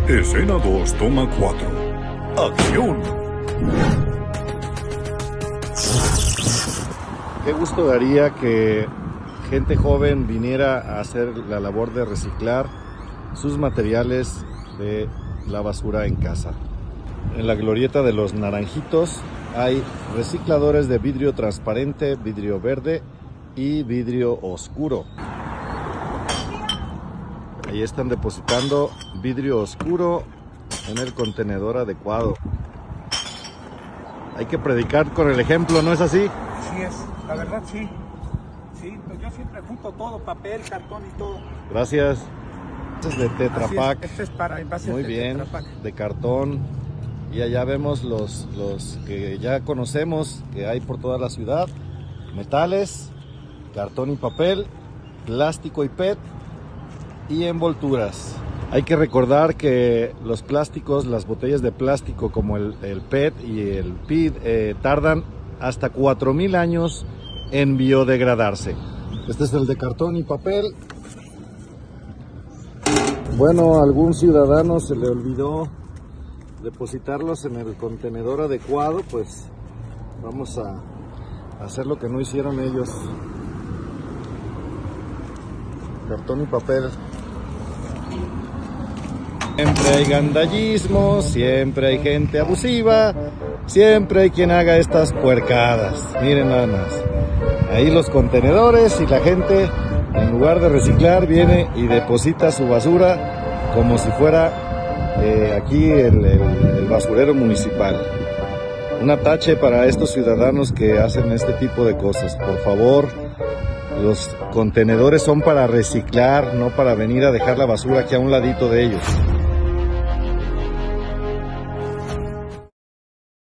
Escena 2, toma 4. ¡Acción! Qué gusto daría que gente joven viniera a hacer la labor de reciclar sus materiales de la basura en casa. En la glorieta de los Naranjitos hay recicladores de vidrio transparente, vidrio verde y vidrio oscuro. Ahí están depositando vidrio oscuro en el contenedor adecuado. Hay que predicar con el ejemplo, ¿no es así? Así es, la verdad sí. Sí, pues yo siempre junto todo, papel, cartón y todo. Gracias. Este es de Tetra Pak. Este es para envases. Muy de bien, Tetra Pak. de cartón. Y allá vemos los que ya conocemos, que hay por toda la ciudad. Metales, cartón y papel, plástico y PET y envolturas. Hay que recordar que los plásticos, las botellas de plástico como el PET y el PID tardan hasta 4000 años en biodegradarse. Este es el de cartón y papel. Bueno, a algún ciudadano se le olvidó depositarlos en el contenedor adecuado, pues vamos a hacer lo que no hicieron ellos. Cartón y papel. Siempre hay gandallismo, siempre hay gente abusiva, siempre hay quien haga estas puercadas. Miren nada más. Ahí los contenedores y la gente, en lugar de reciclar, viene y deposita su basura como si fuera aquí el basurero municipal. Un tache para estos ciudadanos que hacen este tipo de cosas. Por favor, los contenedores son para reciclar, no para venir a dejar la basura aquí a un ladito de ellos.